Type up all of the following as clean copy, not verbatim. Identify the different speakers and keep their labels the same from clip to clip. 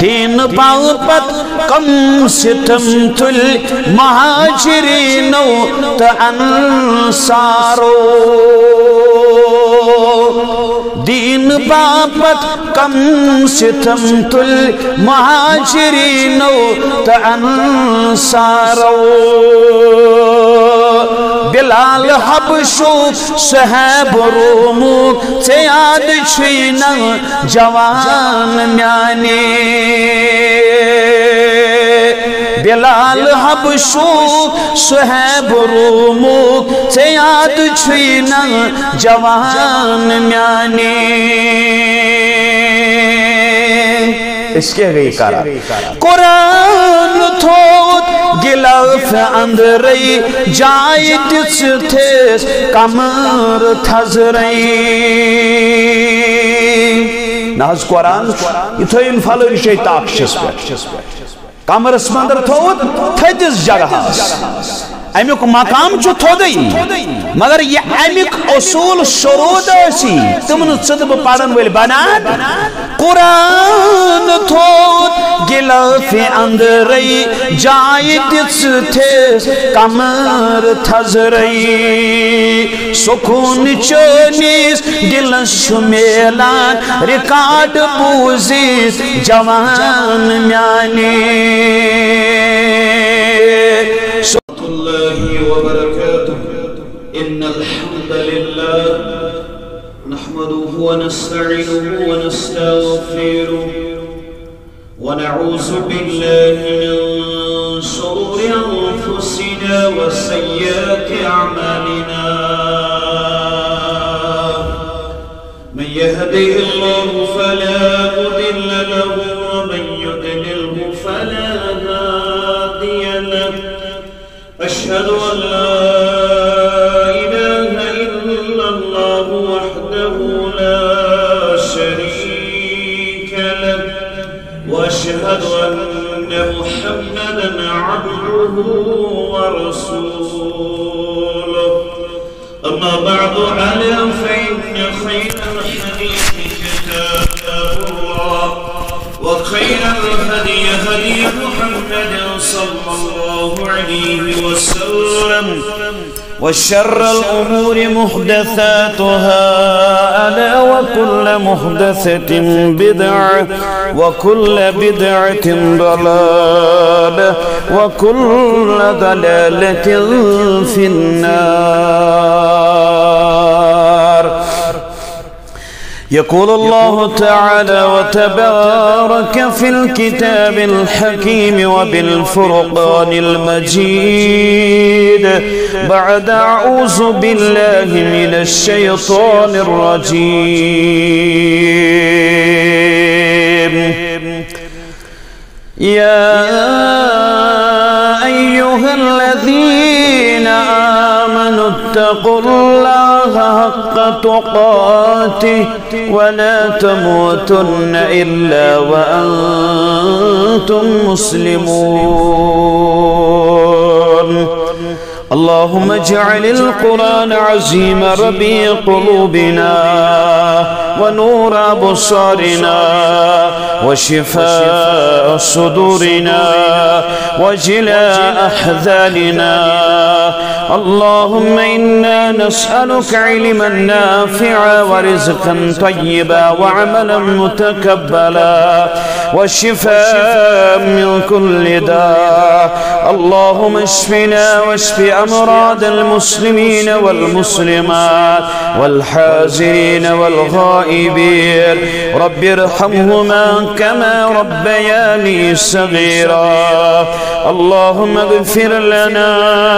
Speaker 1: دین باپت کم ستم تل مہاجرینو تا انصارو دین باپت کم ستم تل مہاجرینو تا انصارو بلال حبشو صحیب رومو سیاد چھینا جوان میانی بلال حبشو صحیب رومو سیاد چھینا جوان میانی اس کے گئی کارا قرآن تھوت گلاف اندرئی جائی دس تھیس کمر تھزرئی ناز قرآن یہ تھوئی انفالوی شیطاق شس پر کمر اسمندر تھوت تھیدس جگہ امیک مقام چھو تھودئی مگر یہ امیک اصول شروط ایسی تمن صدب پڑھن ویل بنات قرآن تھود گلاف اندرئی جائی دس تھیس کمر تھزرئی سکون چونیس دل شمیلان ریکارڈ بوزیس جوان میانی
Speaker 2: الله وبركاته إن الحمد لله نحمده ونستعينه ونستغفره ونعوذ بالله من شرور أنفسنا وسيئات أعمالنا من يهده الله فلا مضل له ومن يضلله فلا هادي له أشهد أن لا إله إلا الله وحده لا شريك له وأشهد أن محمدًا عبده ورسوله أما بعد ألا فإن خير الحديث كتاب الله وخير الهدي هدي محمد صلى الله عليه وسلم وشر الأمور محدثاتها ألا وكل محدثة بدعة وكل بدعة ضلالة وكل ضلالة في النار يقول الله تعالى وتبارك في الكتاب الحكيم وبالفرقان المجيد بعد أعوذ بالله من الشيطان الرجيم يا أيها الذين آمنوا اتقوا الله حق تقاته ولا تموتن إلا وأنتم مسلمون اللهم اجعل القرآن عظيم ربيع قلوبنا ونور أبصارنا وشفاء صدورنا وجلاء أحزاننا اللهم إنا نسألك علما نافعا ورزقا طيبا وعملا متقبلا والشفاء من كل داء اللهم اشفنا واشف أمراض المسلمين والمسلمات والحاضرين والغائبين رب ارحمهما كما ربياني صغيرا اللهم اغفر لنا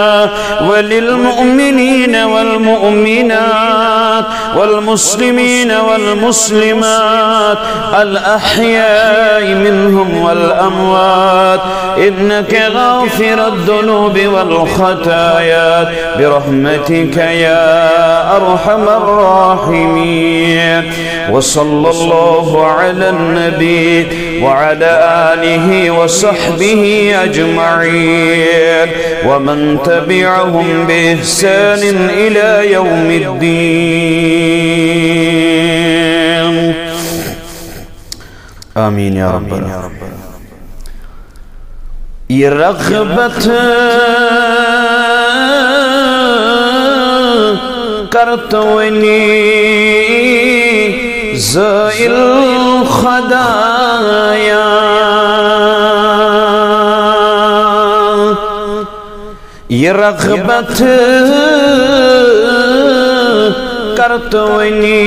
Speaker 2: وللمؤمنين والمؤمنات والمسلمين والمسلمات الأحياء منهم والأموات إنك غافر الذنوب والخطايا برحمتك يا أرحم الراحمين وصلى الله على النبي وعلى آله وصحبه أجمعين ومن تبعهم بإحسان إلى يوم الدين آمين يا رب العالمين. یہ رغبت کرتونی زائل خدایا یہ رغبت کرتونی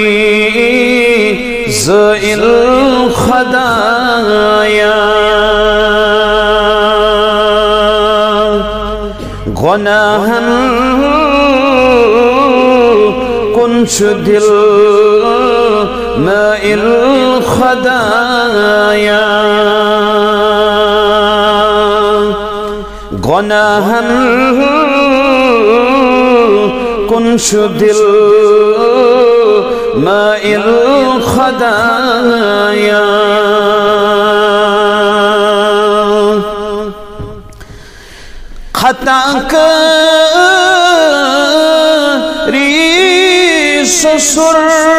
Speaker 2: زائل خدایا گناہن کنش دل مائل خدایا گناہن کنش دل مائل خدایا خطا کری سسر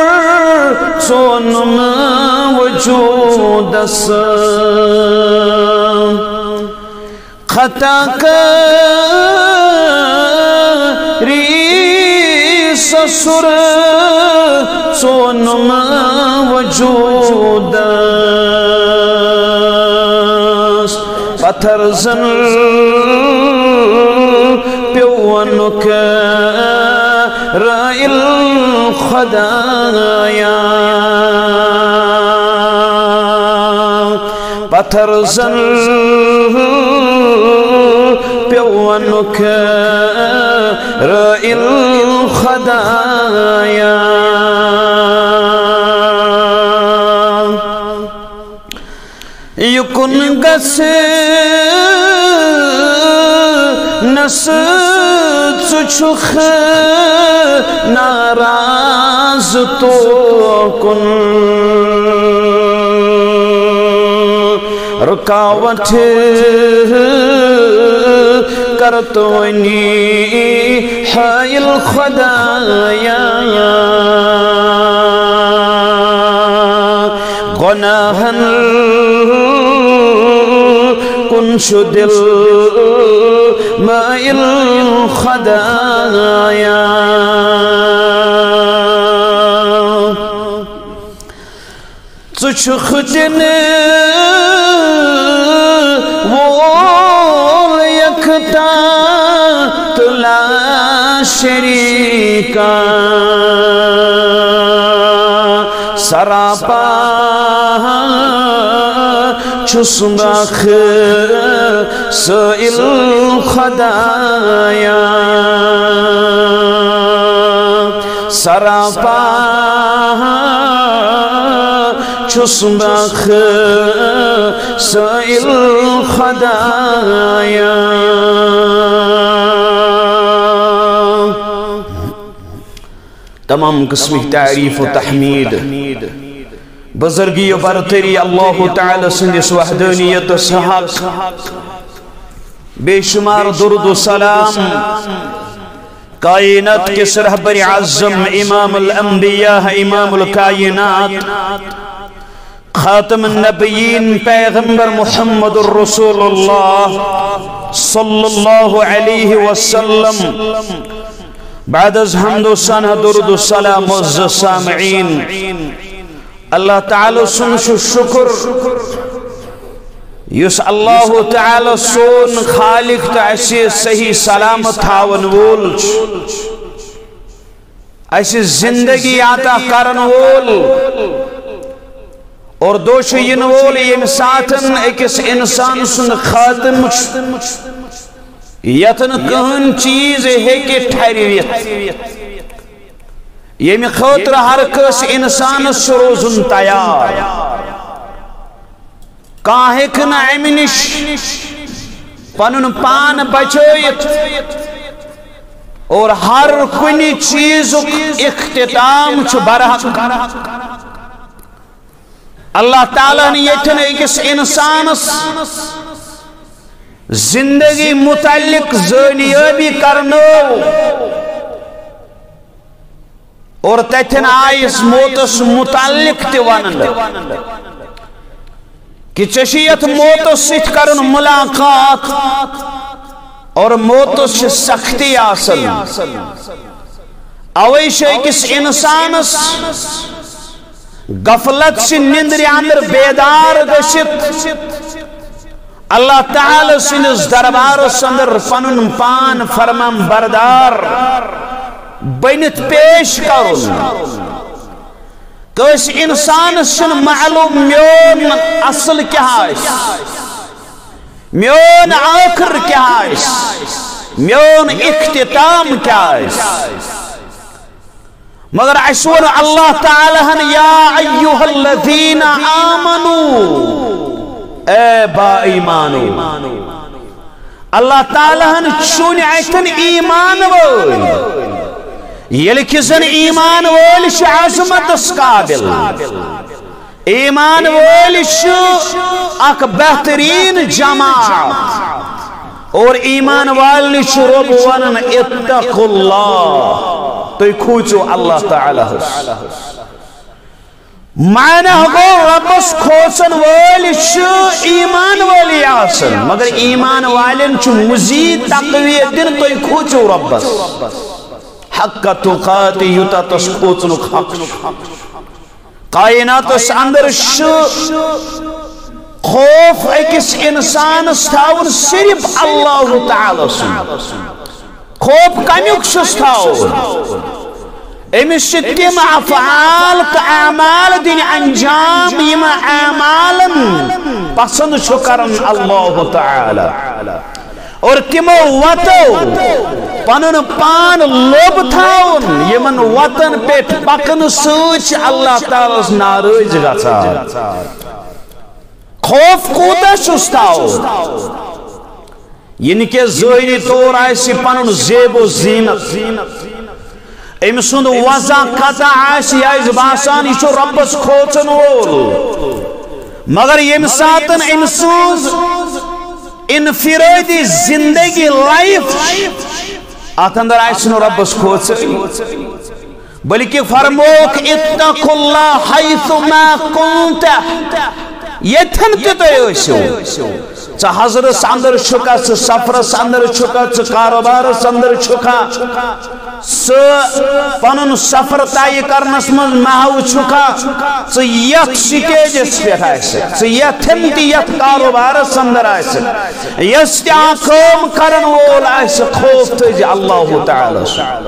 Speaker 2: سونم وجودس خطا کری سسر سونم وجودس پتھر زن پیونک رائل خدایا پتھر زن پیونک رائل خدایا یکن گس نس چچخ ناراض تو کن رکاوٹ کرتونی حائل خدایا گناہن کنش دل مائل خدایا چچخ جن وول یکتا تلا شریکا سراپا چسمخ سائل خدایا سراپا چسمخ سائل خدایا تمام قسم تعریف و تحمید بزرگی و برتری اللہ تعالی سندس وحدانیت و حق بے شمار درد و سلام کائنات کے رہبر اعظم امام الانبیاء امام الکائنات خاتم النبیین پیغمبر محمد الرسول اللہ صلی اللہ علیہ وسلم بعد از حمد و ثنا درد و سلام معزز سامعین اللہ تعالی سنش شکر یس اللہ تعالی سون خالق تا ایسی صحیح سلامت ہاون وول ایسی زندگی آتا کرن وول اور دوش ین وول یم ساتن ایکس انسان سن خاتم یتن کہن چیز ہے کہ ٹھہریت یم خاطر ہر کس انسان سروزن تیار کاہک نہ امنش پنن پان بچویت اور ہر کنی چیز اختتام چھ برحق اللہ تعالیٰ نے یتن ایکس انسانس زندگی متعلق زنیابی کرنو اور تیتن آئیس موتس متعلق تیوانن کہ چشیت موت ست کرن ملاقات اور موت سے سختی آسن اویش کس انسانس غفلت سے نندر اندر بیدار گشت اللہ تعالی سنس دربار اندر پنن پان فرمان بردار بنت پیش کرن کس انسان سن معلوم میون اصل کیا ہے میون آخر کیا ہے میون اختتام کیا ہے مگر اسور اللہ تعالی ہن یا ایوہ الذین آمنو اے با ایمانو اللہ تعالی ہن چون ایتن ایمان وول یل کسن ایمان وول چھ عظمت اس قابل ایمان وول چھ اک بہترین جماعت اور ایمان وال چھ رب ونن اتقوا اللہ تو کھوچو اللہ تعالی معنی گو ربس کھوچن وول چھ ایمان والی آسن مگر ایمان والن چھ مزید تقویت دن تو کھوچو ربس حق تقاتی یوتا تس کھوچنک حق کائنات اس اندر خوف ایکس انسان ستاون صرف اللہ تعالی سن خوف کمیک ستاون امس تم افعال کا اعمال دین انجام یم اعمالا پسند کرن اللہ تعالی اور تمو وطو پنن پان لوب تھاون یمن وطن پہ پکن سوچ اللہ تعالی ناراض گژھان خوف کوتا چھستاون یعنی کہ ظاہری طور آسی پنن زیب و زینت ام سند وضع قطع آسی آئیز باسان یہ چھو ربس کھوچن وول مگر یم ساتن ام سوز انفرادی زندگی لائف آتندر آئیسن ربس کھوچن بلکہ فرموک اتقوا اللہ حیث ما کنت یتھن تیتو ایسو چا حضرت اندر چھکا چا سفرس اندر چھکا چا کاروبارس اندر چھکا پنن سفر طے کرنس من محو چھکا چا یت سٹیجس پہ آئیسے چا یتھن تی یت کاروبارس اندر آئیسے یس تیا کام کرن وول آئیسے خوف تیجی اللہ تعالی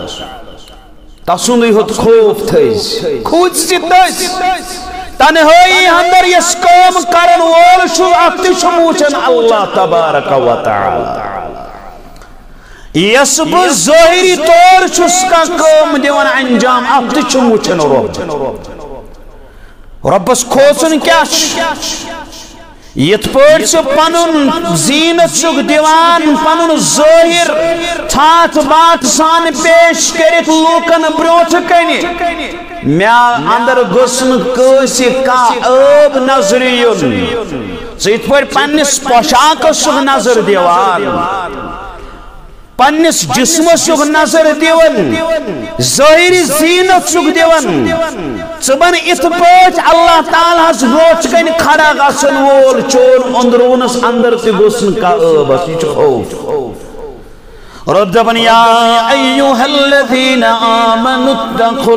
Speaker 2: تسندی ہوت خوف تیجی کھوچ سی تیجی تنہائی اندر یس کام کرن وول شو اکتش موچن اللہ تبارک و تعالی یس بہ ظاہری طور چھس کا کام دیون انجام اکتش موچن ربس کھوچن کیا یت پٲٹھۍ چھُ پنُن زینت چھُکھ دِوان پنُن ظٲہِر ٹھاٹھ باٹھ سان پیش کٔرِتھ لوٗکن برٛونٛٹھٕ کنہِ مےٚ اندر گوٚژھ نہٕ کٲنٛسہِ کانٛہہ ٲب نظرِ یُن ژٕ یِتھ پٲٹھۍ پننِس پۄشاکس چھُکھ نظر دِوان پننس جسمس چھُکھ نظر دِوان ظٲہِری زینت چھُکھ دِوان ژٕ بن یِتھ پٲٹھۍ اللہ تعالیٰ ہس برٛونٛٹھ کنہِ کھڑا گژھن وول چون أنٛدروٗنس اندر تہِ گوٚژھ نہٕ کانٛہہ ٲب یہِ چھُ خوف رب دپان یا ایُّہا الذین آمنوا اتقوا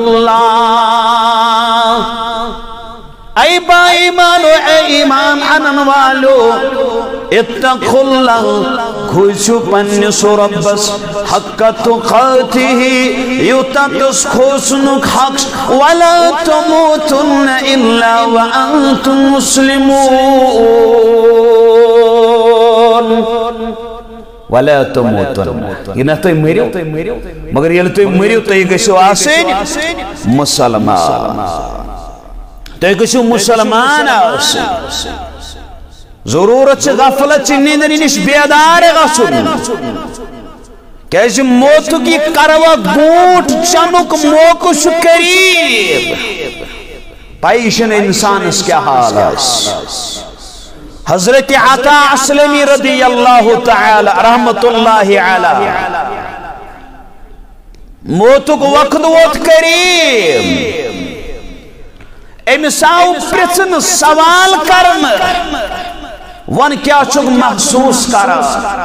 Speaker 2: اللہ اے با ایمانو اے ایمان انن والو اتقوا اللہ کھوچو پنس ربس حق تقاته یوتا تس کھوچنک حق ولا تموتن الا وانتم مسلمون ولا تموتن یہ نہ تو مریو مگر یہ تو مریو تو یہ گژھو آسن مسلمان تو کچھ مسلمان آسن ضرورت غفلت نیندر نش بیدار گژھن کیازِ موت کی کروا بوٹ چنک موقع چھ قریب پائی چھن انسانس کیا حال آس حضرت عطا اسلمی رضی اللہ تعالی رحمت اللہ علیہ موتک وقت ووت قریب امس آو پرژھن سوال کرن
Speaker 1: ون کیا چک محسوس کرا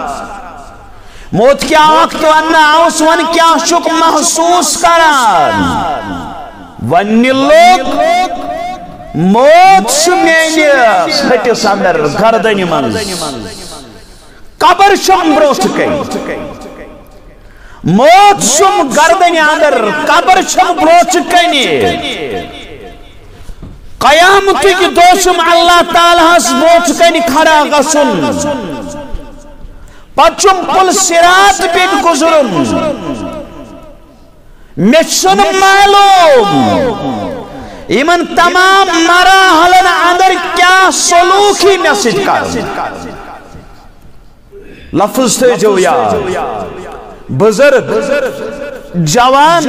Speaker 1: موت کیا وقت ونہ آوس ون کیا چک محسوس کران ون لوگ موت میانس ہٹس اندر گردن من قبر شم بروت کئی موت شم گردن اندر قبر شم بروت کنی قیامت کی دوشم اللہ تعالیٰ ہس بروت کنی کھڑا غسن پچم پل سرات پیٹ گزرن مچھن معلوم ایمن تمام مراحلن اندر کیا سلوکی مسجد کر لفظ تھے جو یاد بزرگ جوان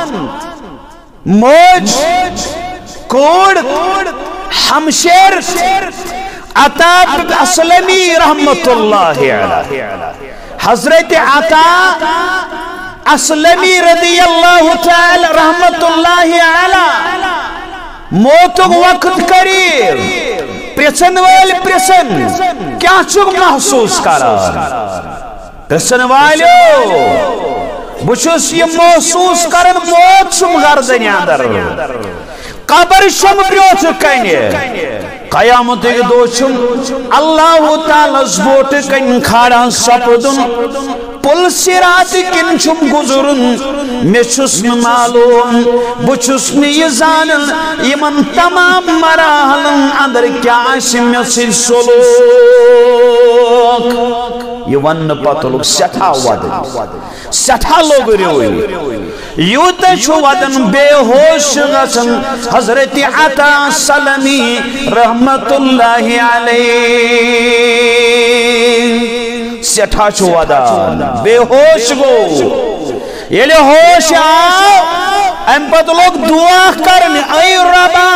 Speaker 1: موج کوڑ ہمشیر عطا اسلمی رحمت اللہ علیہ حضرت عطا اسلمی رضی اللہ تعالی رحمت اللہ علیہ موت وقت قریب پرسن وال پرسن کیا چک محسوس کرا پرسن والیو بچوس یہ محسوس کرن موت شم گردن اندر قبر شم بروت کنی قیامت کے دوشم اللہ تعالیٰ زبوٹ کن کھاڑا سپدن پل سرات کن چم گزرن میں چھسن معلوم بچھسن یہ زانن یمن تمام مراحلن اندر کیا اسم سے سلوک یہ ون پتلوک سٹھا ودن سٹھا لوگ روئی یوت چھو ودن بے ہوش غسن حضرت عطا سلمی رحمت اللہ علیہ سٹھا چھو ودن بے ہوش گو یہ لئے ہوش آؤ ام پت لوگ دعا کرنے اے ربا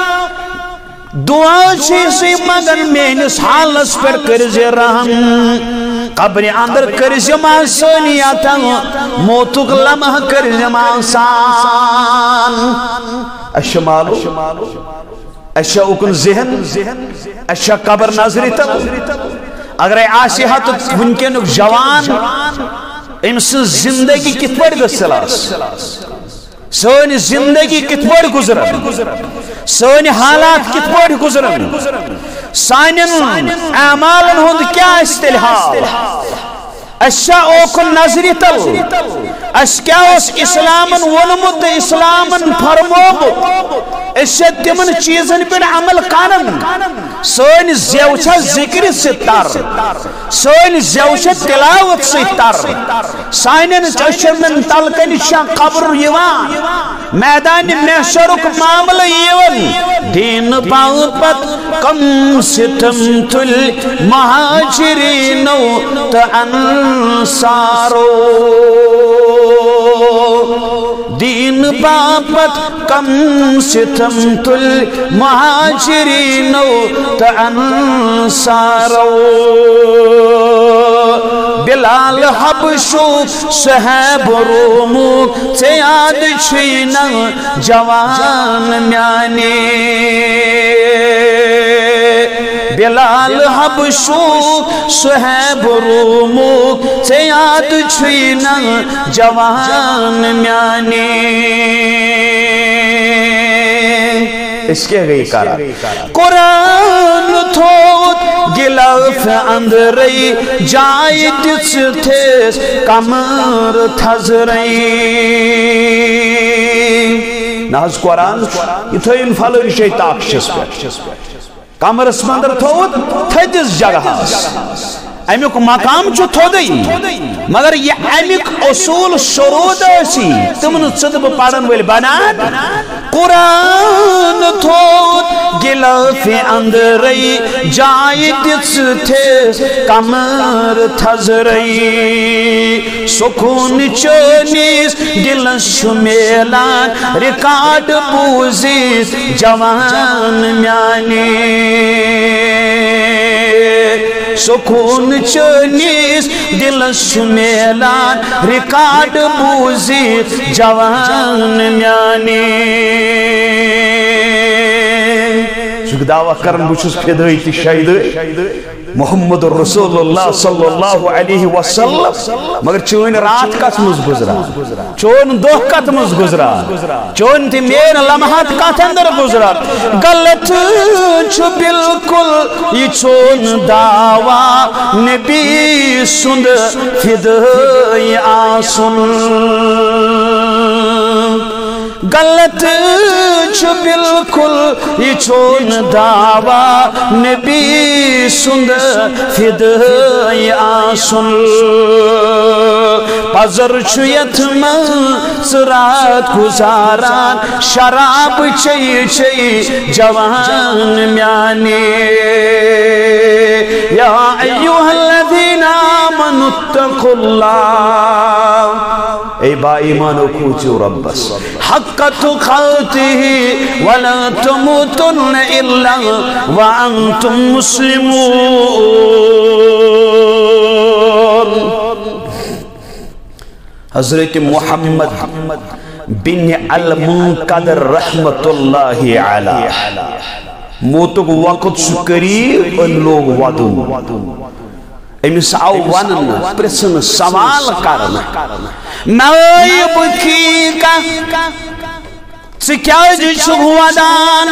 Speaker 1: دعا چیسی مگن مینس حالس پر کرز رحم قبر اندر کرز ما سنیتا موتک لمح کرز ما سان اشمالو اشا اکن ذہن اشا قبر نظری تب اگر آسی ہاتھ ونکنک جوان امس زندگی کت پڑ گسلاس سونی زندگی کت پڑ گزرن سونی حالات کت پڑ گزرن سانن اعمالن ہند کیا استلحال اشا اوکن نظری تل اس کیا اس اسلامن ونمت اسلامن فرموب اشا تمن چیزن پر عمل کانن سونی زیوچا ذکر ستر سونی زیوچا تلاوت ستر سانن چشمن تلکن شا قبر یوان میدان محشرک معاملہ یون دین باپت کم ستم تل مہاجرینو تا انصارو دین باپت کم ستم تل مہاجرینو تا انصارو بلال حبشو صحیب رومو تیاد چھینا جوان میانی بلال حبشو صحیب رومو تیاد چھینا جوان میانی اس کے گئی کارا قرآن تھوت گلاف اندرئی جائی دس تھیس کمر تھزرئی ناز قرآن یہ تھو انفالو رشی تاکشس پر کمر اسمندر تھوت تھجس جگہ امیک مقام چھو تھو دئی مگر یہ امیک اصول شروط ایسی تمن صدب پاڑن ویل بنان قرآن تھوت گلاف اندرئی جائی دس تھیس کمر تھزرئی سکون چونیس دل شمیلان ریکارڈ بوزیس جوان میانی سکون چونیس دل شمیلان ریکارڈ بوزیس جوان میانی چھ دعویٰ کرن بچھس فدائی تی شہید محمد رسول اللہ صلی اللہ علیہ وسلم مگر چون رات کت مز گزرا چون دہ کت مز گزرا چون تی مین لمحات کت اندر گزرا غلط چھ بالکل یہ چون دعویٰ نبی سند فدائی آسن غلط چھ بالکل یہ چون دعویٰ نبی سند فدائی آسن پزر چھ یتم رات گزاران شراب چی چی جوان میانے یا ایوہ الذین آمنوا اتقوا اللہ اے با ایمانو کوچو ربس حق تقاتہ ولا تموتن الا وانتم مسلمون حضرت محمد بن المنقدر رحمت اللہ علیہ موتک وقت شکریب ان لوگ ودن امس آو ونن پرسن سوال کرنا نائب کی کا سکیاج چھو ودان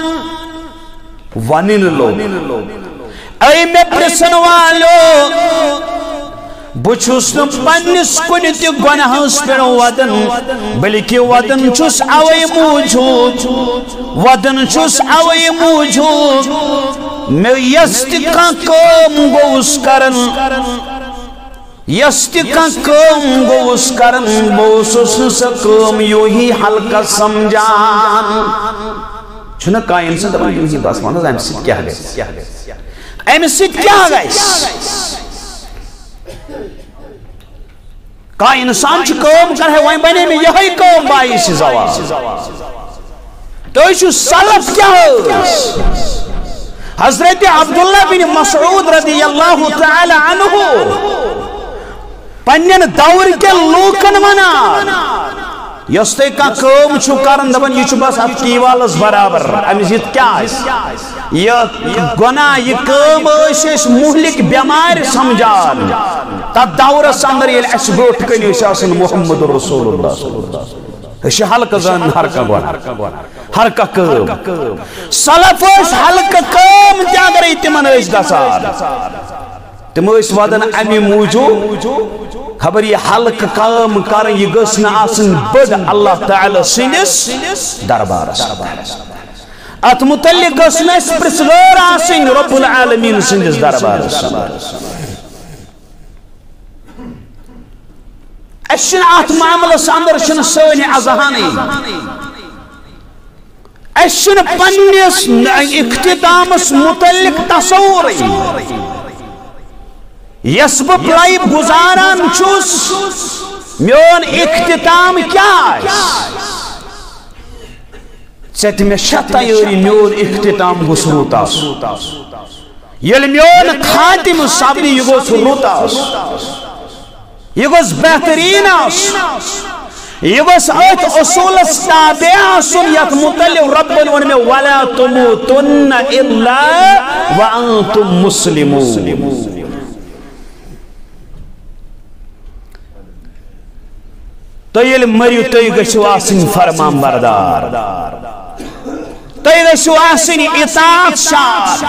Speaker 1: ونن لوگ اے میں پرسن والو بچھوس نو پنس کنی تی گناہس پر ودن بلکہ ودن چھوس اوئی موجود ودن چھوس اوئی موجود میں یستی کان کام گوس کرن یستی کان کام گوس کرن بوسوس سا کام یو ہی حلقہ سمجھان چھنا کائن سے دبا یو ہی بس مانا ایم سید کیا گئے ایم سید کیا گئے کا انسان چھ کام کر ہے وہیں بنے میں یہی کام بائی سی زوال تو ایشو سلف کیا ہے حضرت عبداللہ بن مسعود رضی اللہ تعالی عنہ پنین دور کے لوکن منا یستے کا کام چھو کرن دبن یہ چھو بس اب کیوالس برابر امیزیت کیا ہے یہ گناہ یہ کام ایش مہلک بیمار سمجھان تا دور سندر یہ اس بروٹ کنی اساسن محمد رسول اللہ صلی اللہ علیہ وسلم اس حلق زن حرکہ گوان حرکہ کام سلف اس حلق کام کیا گرئی تمن اس دسار تم اس وادن امی موجود خبر یہ حلق کام کرن یہ گسن آسن بد اللہ تعالی سنس دربار ات متعلق گسن اس پرسگار آسن رب العالمین سنس دربار اشن آت معاملہ ساندر شن سونی ازہانی اشن پنیس اختتامس متعلق تصوری یسب پلائب گزاران چوس میون اختتام کیا ہے سیت میں شتا یوری میون اختتام گسروتاس یل میون خاتم صابری یگوس روتاس یہ گوز بہترین یہ گوز ایت اصول تابع سنیت متعلق رب العالمین وَلَا تُمُوتُنَّ إِلَّا وَأَنْتُمْ مُسْلِمُونَ تو یہ مریو تو یہ گشو آسن فرمان بردار تو یہ گشو آسن اطاعت شار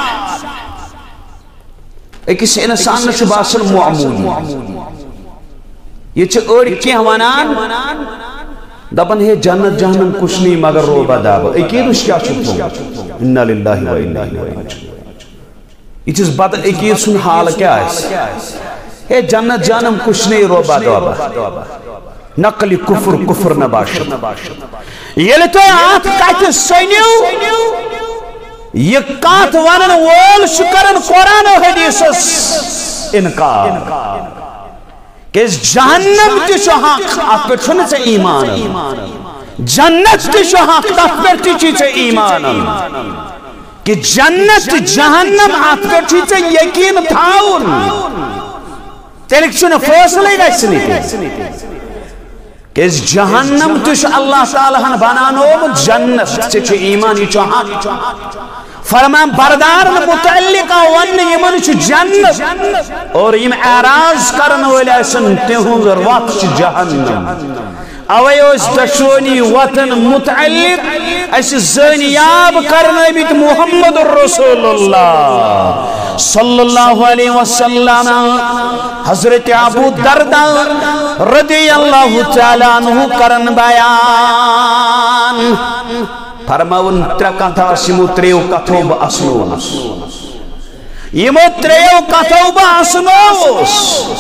Speaker 1: ایک اس انسان نشو باسن معمولی یہ چھے اوڑی کیا ونان دبن ہے جنت جہنم کچھ نہیں مگر روبہ دابا ایکی دوش کیا چھتوں انہا للہ و انہا للہ یہ چیز بدل ایکی سن حال کیا ہے جنت جہنم کچھ نہیں روبہ دابا نقلی کفر نباشت یہ لئے آت کہتے سینیو یہ کات ونن وول شکرن قرآن و حدیث انکار کہ اس جہنم تی شو حق آپ پر چھنے سے ایمان جنت تی شو حق آپ پر تیچی سے ایمان کہ جنت جہنم آپ پر تیچی سے یقین تھاؤن تیلک چھنے فیصلے گا اس نہیں کہ اس جہنم تی شو اللہ تعالیٰ بنانو جنت تی چھو ایمان یہ چھو حق فرمان بردار متعلقہ ون یمن چھ جنت اور یم اعراض کرن ولی اسن تہنز وقت چھ جہنم اوے اس دشونی وطن متعلق اس زنیاب کرنامت محمد رسول اللہ صلی اللہ علیہ وسلم حضرت ابو درداء رضی اللہ تعالیٰ عنہ کرن بیان فرماون ترے کتھا یمو تریو کتھو بہ اسنوس یمو تریو کتھو بہ اسنوس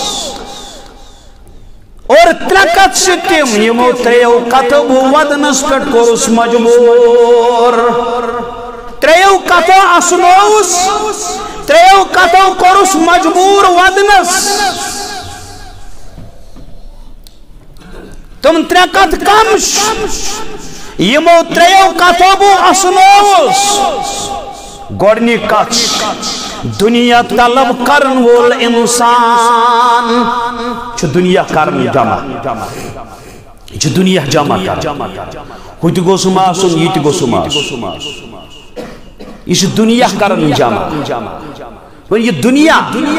Speaker 1: اور ترے کتھ تم یمو تریو کتھو بہ ودنس پٹ کورس مجبور تریو کتھو اسنوس تریو کتھو کورس مجبور ودنس تم ترے کتھ کمش یمو تریو کتھو بہ اسنوس گوڑنی کتھ دنیا طلب کرن وول انسان چھ دنیا کرن جمع چھ دنیا جمع کرن ہوت گوسم آسن یہ تہ گوسم آسن یہ چھ دنیا کرن جمع یہ دنیا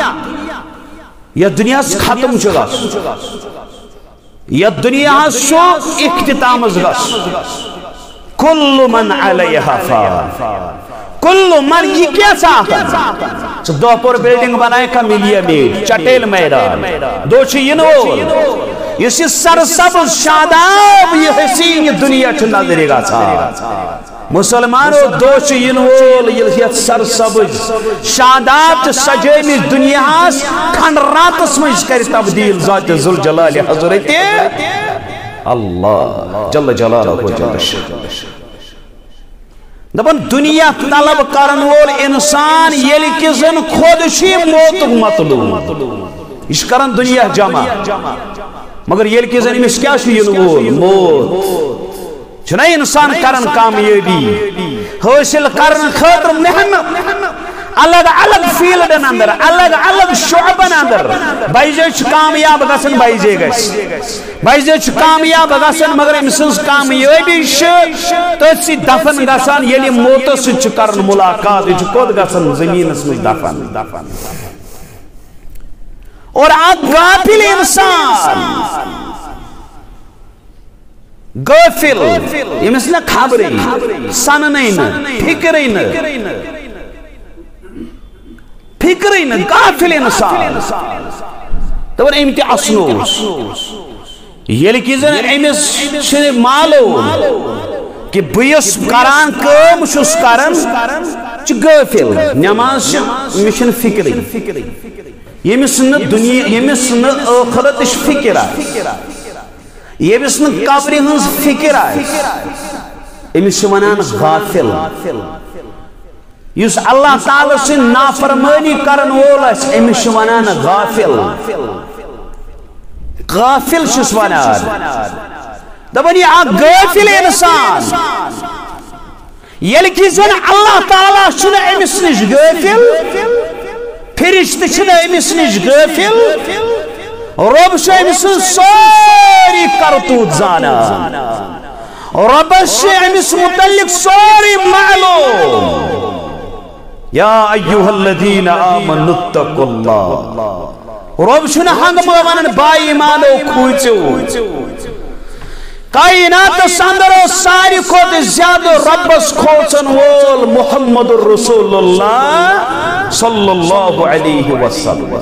Speaker 1: ختم چھ گژھن یہ دنیا سو اختتام گژھن کل من علیہا فان کل من یہ کیا چاہتا دو پور بلڈنگ بنائے کا ملیہ میڈ چٹیل میدان دو چھ ینول یہ سرسبز شاداب یہ حسین دنیا چھ نظری گا تھا مسلمانوں دو چھ ینول یہ سرسبز شاداب چھ سجیمی دنیا کھن راتس مجھ کر تبدیل ذات ذوالجلال حضرت اللہ جل جلالہ جل شانہ دپن دنیا طلب کرن وول انسان یل کزن خودشی موت مطلوب یہ کرن دنیا جمع مگر یل کزن امس کیا ین وول موت چھنا انسان کرن کامیابی حاصل کرن خاطر محنت الگ الگ فیلڈن اندر الگ الگ شعبن اندر بائیجے چھ کامیاب گسن بائیجے گس بائیجے چھ کامیاب گسن مگر امسنز کامیابی تسی دفن گسن یعنی موتس چھ کرن ملاقات چھ کود گسن زمین اسمج دفن اور آگ غافل انسان غافل یمس نہ خبریں سننین فکرین فکرین غافل انسان دپن ام تہ اسنوس یل کہ زن امس چھ معلوم کہ بس کران کم چھس کران چھ غافل نماز مشن فکرین یمس نہ دنیا یمس نہ آخرتش فکر یمس نہ قبر ہنز فکر امس چھ ونان غافل یس اللہ تعالی سے نافرمانی کرن وول امس چھ ونان غافل غافل چھس ونان دپن یہ اکھ غافل انسان یل کہ زن اللہ تعالی چھن امس نش غافل فرشتہ چھن امس نش غافل رب چھ امس ساری کرتوت زانان ربس چھ امس متعلق ساری معلوم یا ایوہ الذین آمنوا اتقوا اللہ رب چھن ہنگ ونان بائی ایمانو کھوچو کائنات اندر ساری کھوت زیادہ ربس کھوچن وول محمد رسول اللہ صلی اللہ علیہ وسلم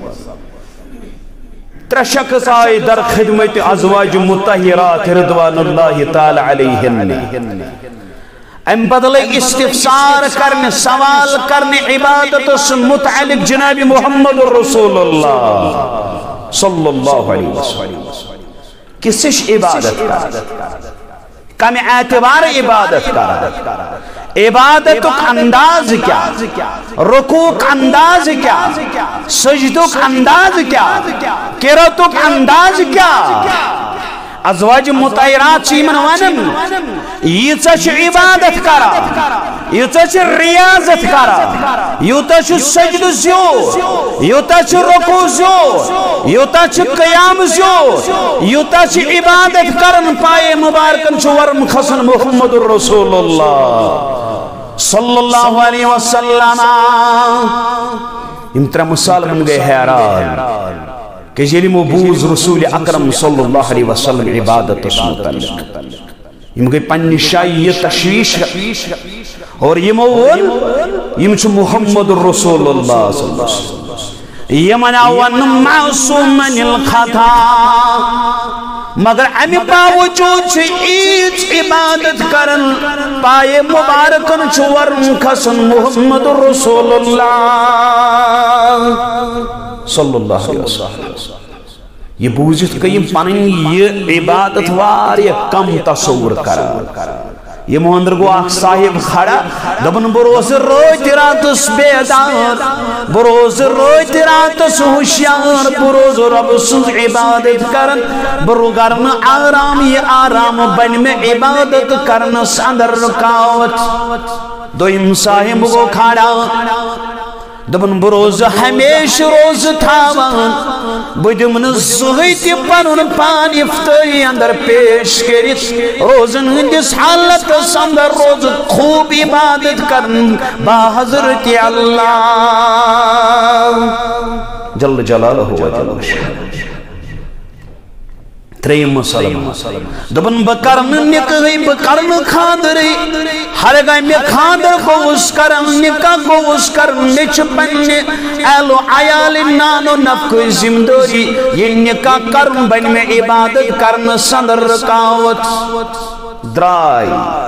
Speaker 1: ترے شخص آئی در خدمت ازواج مطہرات رضوان اللہ تعالی علیہن ام بدل استفسار کرنے سوال کرنے عبادت متعلق جناب محمد رسول اللہ صلی اللہ علیہ وسلم کسش عبادت کر کم اعتبار عبادت کر عبادت انداز کیا رکوع انداز کیا سجدک انداز کیا قراتک انداز کیا ازواج مطہرات چھ یمن ونن ییژا چھ عبادت کران ییژا چھ ریاضت کران یوتا چھ سجدہ زیور یوتا چھ رکوع زیور یوتا چھ قیام زیور یوتا چھ عبادت کرن پائے مبارکن چھ ورم کھسن محمد رسول اللہ صلی اللہ علیہ وسلم یم ترے مسلمان گئے حیران کہ یلمو بوز رسول اکرم صلی اللہ علیہ وسلم عبادت متعلق یم گئی پنی شائی تشویش اور یمو یم چھ محمد رسول اللہ صلی اللہ علیہ وسلم یمن ون معصوم من الخطا مگر امی باوجود چھ ایچ عبادت کرن پائے مبارکن چھ ورن کھسن محمد رسول اللہ صلی اللہ علیہ وسلم یہ بوجھت کئیم پنن یہ عبادت واری کم تصور کرا یہ مہندر گو آخ صاحب کھڑا دبن بروز روز راتس بیدار بروز روز راتس ہوشیار بروز رب سز عبادت کرن برو کرن آرام یہ آرام بن میں عبادت کرن سندر رکاوت دویم صاحب گو کھڑا دبن بروز ہمیش روز تھاوان بدمن زہیت پنن پان افتائی اندر پیش کرت روزن ہندس حالت سندر روز خوب عبادت کرن با حضرت اللہ جل جلالہ و جل شانہ تریم مسلم دبن بکرن نکہی بکرن خاندری ہر گئی میں خاندر کو اس کرن نکاح کو اس کرن نچ پننے اہلو عیال نانو نفق زمدوری یہ نکاح کرن بن میں عبادت کرن سندر رکاوت درائی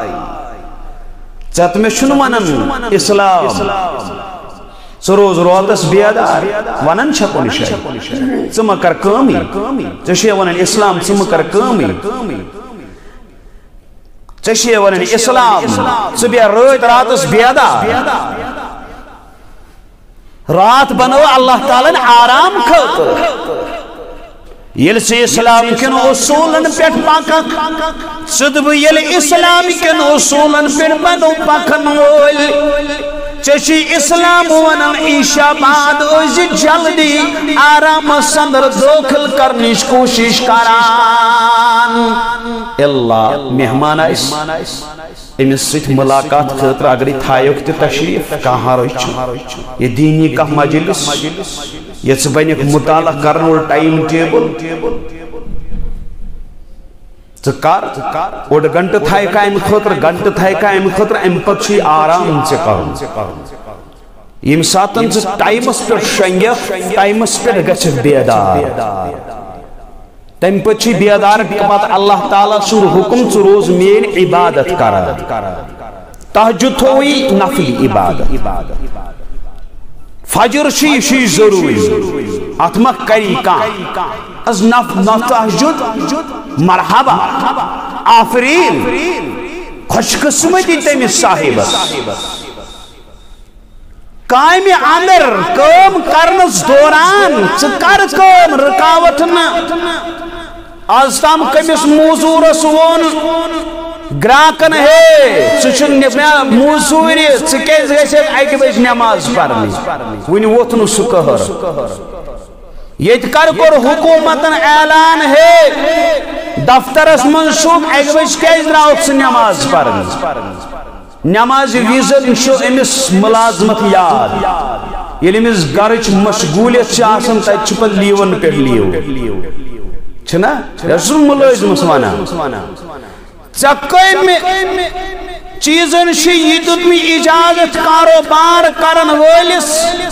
Speaker 1: چاہت میں شنو ونن اسلام سروز روتس بیادار ونن چھکون شاید چمکر کامی چشی ونن اسلام چمکر کامی چشی ونن اسلام چبیا رویت راتس بیادار رات بنو اللہ تعالیٰ آرام کھت یل سے اسلام کن اصولن پیٹ پاکا صدب یل اسلام کن اصولن پیٹ بنو پاکن وول چشی اسلام ونن عیشہ بعد اوز جلدی آرام سندر داخل کرنیش کوشش کران اللہ مہمان آئیس امس سیت ملاقات خطر اگر تھایوک تی تشریف کہاں روچ یہ دینی کا مجلس یہ سبینک مطالعہ کرن اور ٹائم ٹیبل کار اور گھنٹ تھائی قائم خطر گھنٹ تھائی قائم خطر ام پچھی آرام سے کرن یم ساتن سے ٹائمس پر شنگیخ ٹائمس پر گچھ بیدار تم پچھی بیدار کبات اللہ تعالیٰ سور حکم روز مین عبادت کرا تہجد ہوئی نفلی عبادت فجر شی ضروری اتمک کری کان از تہجد مرحبا آفرین خوش قسمتی تیمیس صاحبت قائم اندر کام کرنس دوران چکر کام رکاوٹنا آز تام کمیس موزور سون گراکن ہے چچن موزوری چکیز گیسے ایک بیش نماز پڑھنی ونی ووتنو سکہر یہ کر حکومتن اعلان ہے دفترس منصوب ایک بیش کیز راوت سے نماز پڑھنی نماز ویزن شو امس ملازمت یاد یل امس گرچ مشغولیت آسان تت پہ لیون پہ لیو چھنا یہ ملازمس وانا چیزن یہ دتمی اجازت کاروبار کرن ولس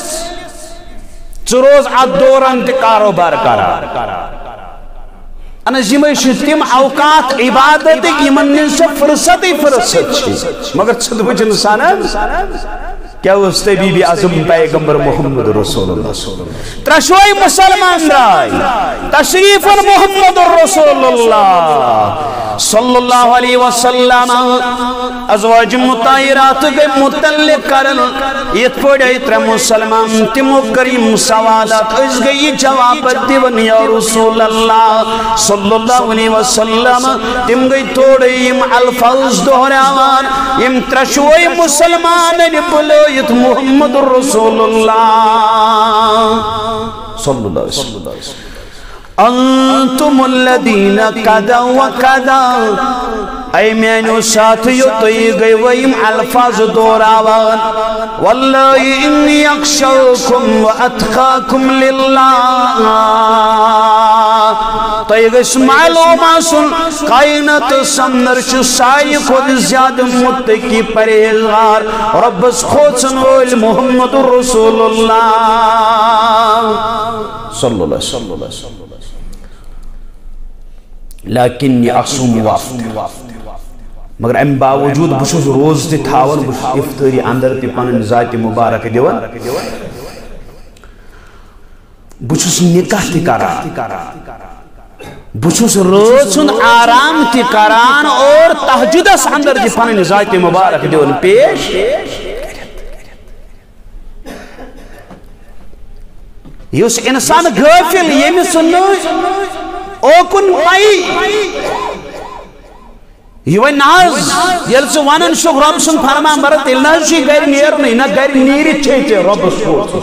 Speaker 1: روز ات دوران تی کاروبار کرا انا جمعش تم اوقات عبادت یمن سے فرصت مگر چھت بچ انسان کیا اس طبیب اعظم پیغمبر محمد رسول اللہ ترشوئی مسلمان رائی تشریف محمد رسول اللہ صلی اللہ علیہ وسلم ازواج مطاہرات کے متعلق کرن یہ پڑھے تر مسلمان تمو کریم سوالات اس گئی جواب دیون یا رسول اللہ صلی اللہ علیہ وسلم تم گئی توڑے یم الفاظ دہراوان یم ترشوئی مسلمان بلویت محمد رسول اللہ صلی اللہ علیہ وسلم انتم الذین کذا و کذا
Speaker 2: اے میانو ساتھیو توئی گئی ویم الفاظ دوراوان واللہ انی اخشوکم و اتقاکم للہ توئی گئی معلوم آسن کائنات سمنر چو سائی خود زیادہ متقی پریزگار ربس خوچن ویل محمد رسول اللہ صلی اللہ علیہ وسلم لیکن یہ اصوم وافت مگر ام باوجود بشوز روز تی تھاون افطاری اندر تی پنن ذات مبارک دیون بشوز نکاح تی کران بشوز روز سن آرام تی کران اور تحجد اس اندر تی پنن ذات مبارک دیون پیش یوس انسان غافل یمی سنو اوکن مائی یہ وی ناز یل سے وانن شک رب سن فرمان برد تلناز چی گھر نیر نہیں نا گھر نیری چھے رب سکوت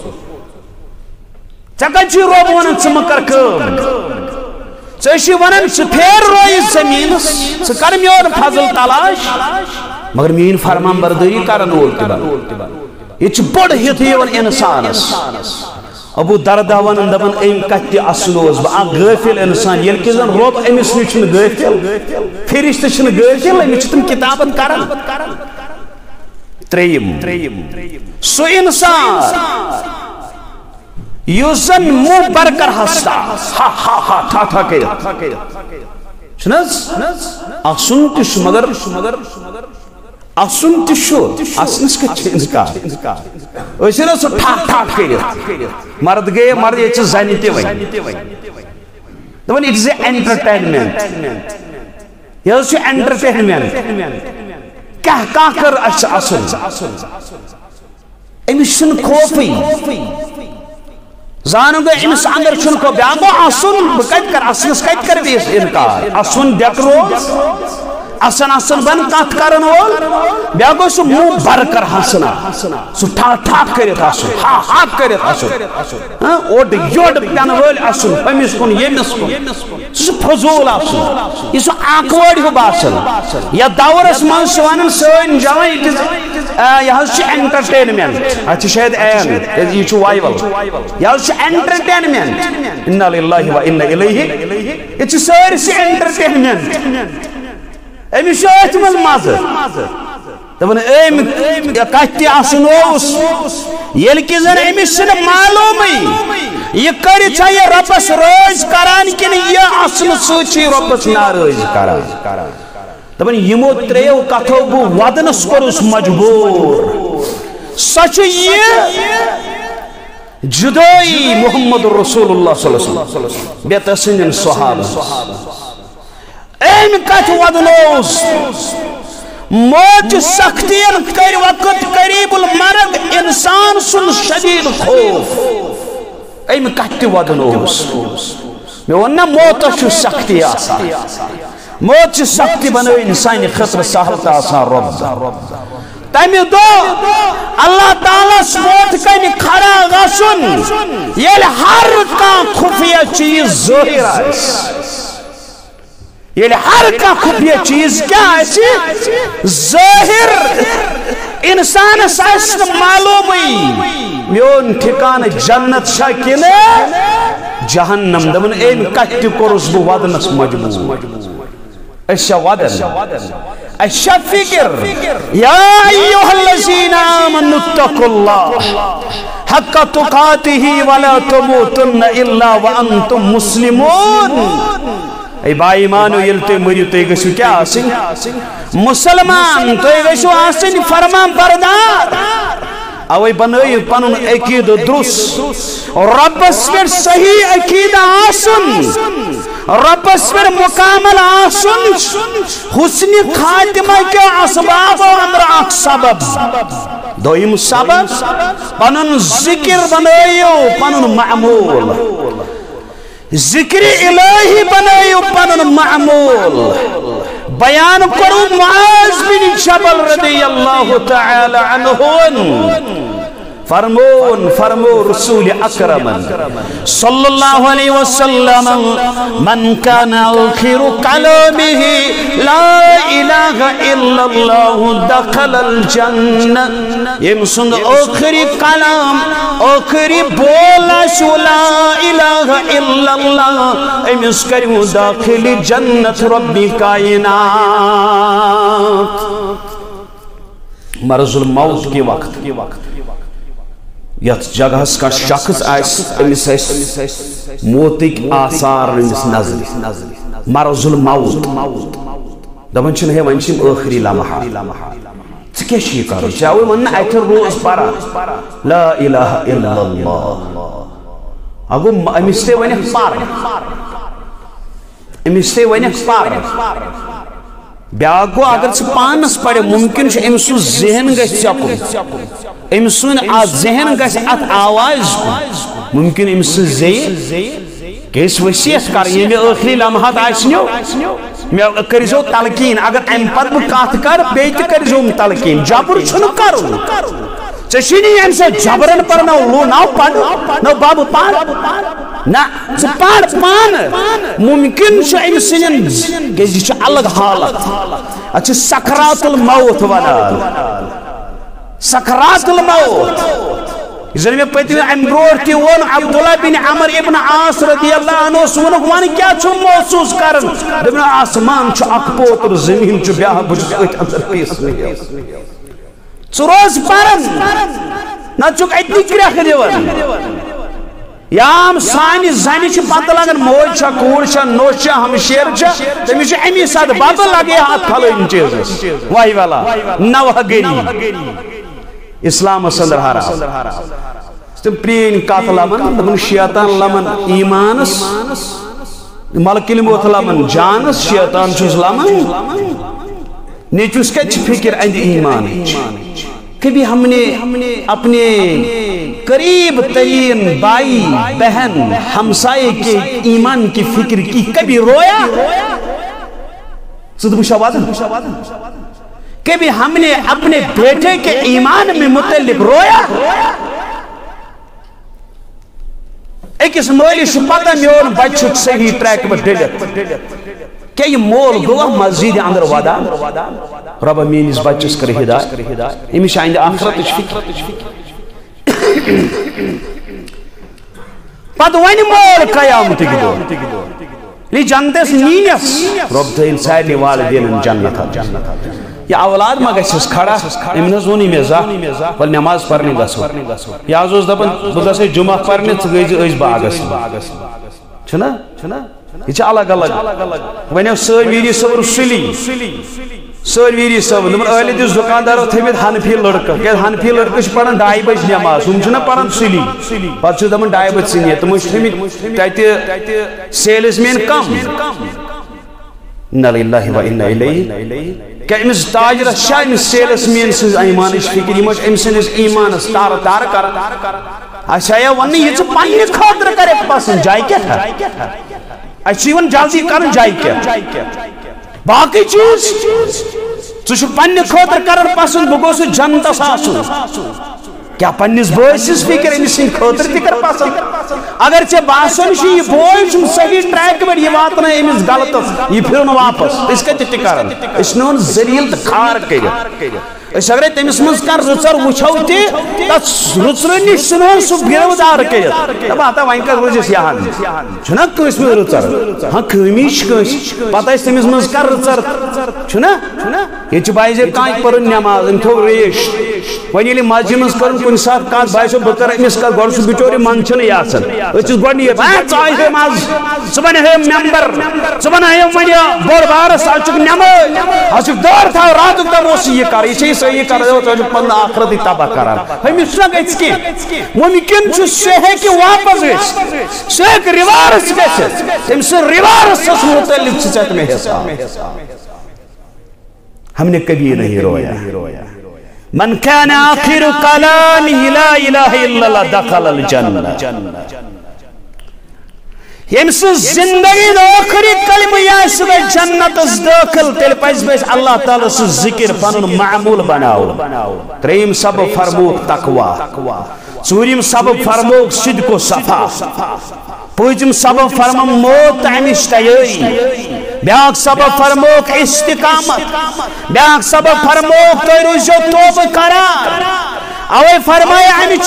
Speaker 2: چکا چی رب وانن سمکر کم چیشی وانن سپھیر روی زمین سکر میور فضل تلاش مگر مین فرمان برداری کرن اولتی بار یہ چھ بڑ ہیتی ون انسانس ابو دردہ ونن دبن ایم کتی اصلوز با غافل انسان یل کزن روب امیس نچن غافل فرشت چن غافل امیس تم کتابن کرن تریم سو انسان یوزن مو برکر ہستا ہا ہا ہا تھا تھا کیا چنز اصن تش مگر اصن تشو اصنس کا چینز کا ویسے نا سو ٹھاک ٹھاک کریت مرد گئے مرد یہ چیز زینیتے وئی دون it is entertainment یہ اس entertainment کہا کر اصل امیشن خوفی زانو گئے امس اندر چھن کو بیاگو اصل بکت کر اصلس کت کر بیس انکار اصل ڈیکرو اصن بن کات کرن وول بیاگو سو مو برکر حسنا سو ٹھاک ٹھاک کرت اصل ہا ہا کرت اصل اوڈ یوڈ پین وول اصل پمیس کن یمس کن سو فضول اصل یہ سو آکوڑ ہو باصل یا دورس من سوانن سوین جوان یہ چھ انٹرٹینمنٹ اچھ شاید این یہ چھ وائیول یہ چھ انٹرٹینمنٹ انا للہ و انا الیہ یہ چھ سارس انٹرٹینمنٹ امی شاید من مازر دبن ایم کتی آسنوس یل کی زن امی سن معلومی یہ کری چاہیے ربس روز کران کن یہ اصل سوچی ربس ناروز کران دبن یمو تریو کتو بو ودنس کرس مجبور سچ یہ جدائی محمد رسول اللہ صلی اللہ علیہ وسلم بیت سنجن صحابہ ایم کت ودنوز موت سختین کر وقت قریب المرگ انسان سن شدید خوف ایم کت ودنوز میں وننا موت شو سختی آسان موت سختی بنو انسانی خطر سہلت آسان رب تیمی دو اللہ تعالیٰ موت کنی کھڑا غسن یہ ہر کان خفیہ چیز ظاہر آئیس یہ ہر کا خفیہ چیز کیا ہے ظاہر انسان سائس معلومی میون ٹھکان جنت شاکن جہنم دمن ایم کتی کرس بو ودنس مجبور اشیا ودن اشیا فکر یا ایوہ الذین آمنوا اتقوا اللہ حق تقاتہ ولا تموتن الا وانتم مسلمون اے بائی ایمانو یلتے مریو تے گشو کیا آسن مسلمان تے گشو آسن فرمان بردار اوے بنائی پنن عقید درس رب اسمر صحیح عقید آسن رب اسمر مکامل آسن حسن خاتمہ کے اسباب و امر اک سبب دویم سبب پنن ذکر بنائیو پنن معمول ذکر الہی بنائیو پنن معمول بیان کرو معاذ بن جبل رضی اللہ تعالی عنہ
Speaker 1: فرمو رسول اکرم صلی اللہ علیہ وسلم من کان آخر کلامہ لا الہ الا اللہ دخل الجنہ یم سند آخری کلام آخری بولش لا الہ الا اللہ امس کریو داخل جنت ربی کائنات. مرض الموت کے وقت یت جگہ کا شخص امس موتک آثار امس نظر مرض الموت دپان چھ ون آخری لمحہ ٹھیک کر چاہے ون اتر روز پارا لا الہ الا اللہ اگو امس تے ون پار بیاکھ گو اگر ثہ پانس پڑے ممکن ام سن ذہن گژھِ ژکُن ام سن ذہن گژھِ ات آواز ممکن ام سن گیس وصیت کر یہ آخری لمحات آسنو مے کرزو تلقین اگر ام پتہ بہ کت کر بی تہ کرزو تلقین جبر چھن کرن ژےٚ ام سے جبرن پرنو لو نو پڑھ نو باب پڑھ نہ ژٕ پڑھ پان ممکن ام سن یہ الگ حالت اتھ سکرات الموت ونان سکرات الموت زن میں پتہ ام برونٹھ تہ وون عبداللہ بن عمر ابن عاص رضی اللہ عنہ وونک ون کیا چھو محسوس کرن دپن آسمان چھ اکھ پوتر زمین چھ بیاکھ بہ چھس ات اندر پیس ژٕ روز پرن نہ چھُکھ اتنی کرٛیکھ دِوان یام سانہِ زنہِ چھِ پتہ لگان موج چھا کوٗر چھا نوٚش چھا ہمشیر چھا تٔمِس چھُ امی ساتہٕ پتہ لگے اتھ پھلٲنۍ چیٖزس واہ والا نوح گری اسلامس اندر حرام تم پرٛٲنۍ کتھ لبان دپان شیطان لمن ایمانس ملک الموت لمن جانس شیطان چھُس لمن نیچوس کیا فکر اند ایمان کبھی ہم نے اپنے قریب ترین بھائی بہن ہمسائے کے ایمان کی فکر کی کبھی رویا کبھی ہم نے اپنے بیٹے کے ایمان میں متعلق رویا ایکس مالس پتہ میون بچہ صحیح ٹریک پر ڈلت کیا یہ مول گوا مسجد اندر ودان رب میانس بچس کر ہدایت امس آئند آخرت فکر پتہ ون مول قیامت دہ یہ جنتس نینس رب تھین سارے والدین جنت یہ اولاد ما گھس کھڑا ام نی مے زانہ بل نماز پرنی گھو یہ آز دپان بہ گھس جمعہ پرنی ثہ گئی باغس چھنا یہ الگ الگ ون سرویری صبر سرویری صبر دپان اہل دس دکاندارو تھمت حنفی لڑکہ کہ حنفی لڑکہ پڑھان 2:30 بج نماز ہم چھنا پڑھان سلی پتہ دپان 2:30 بج سنی تمو تھمت تتہ سیلز مین کم انا للہ و انا الیہ کہ امس تاجرس امس سیلس مین سن ایمانچ فکر یہ ام سندس ایمانس تار تار کر اچھا ون یہ پنہ خاطر کرے پسند جائے کیا اچھا جلدی کرن جائے کیا باقی چیز ژٕ پنہ خاطر کرن پسند بہ گوس جنتس آسن کیا پنس بٲسس فکر امس سند خاطر تہ کر پسند اگر ژے باسان یہ بوے چھ صحیح ٹریک پہ یہ واتن امس غلطس یہ پھر واپس اس کتہ تہ کرن اس نون ذلیل تو کھار کر اس اگر تمس من کان رچر وچھو تہ تس رچر نش سنون سہ گرودار کرت دپا ون کر روزس یہاں چھنا کس میں رچر ہاں کمیش کس پتہ تمس من کر رچر چھنا یہ بائزے کان پرن نماز ام تھو ریش ون یل مسجد من کرن کن سات کان بائسو بکر امس کر گڑ سہ بچور من چھن یاسن اس گڑ یہ ژاے ہے ماز صبح ہے ممبر صبح ہے ونیا بور بار سالچ نماز اس دور تھا رات تک وہ یہ کر یہ صحیح کر دو تو پن آخرت تباہ کران ہمس نہ گژھ کی ممکن چھ سے ہے کہ واپس گژھ سے ریوارس گژھ تم سے ریوارس متعلق چت میں حساب ہم نے کبھی نہیں رویا من كان آخر كلامه لا إله إلا الله دخل الجنة
Speaker 2: یمس زندگی آخری کلمہ یہ سہ گئی جنت داخل تیل پز بس اللہ تعالی سہ ذکر پن معمول بناو تریم سبب فرموک تقوی ژوٗرِم سبب فرموک صدق و صفا پوٗنٛژِم سبب فرمو موت امِچ تیٲری بیاکھ سبب فرموک استقامت بیاکھ سبب فرموک تُہۍ روٗزِو توبہ کران اوے فرمایا امِچ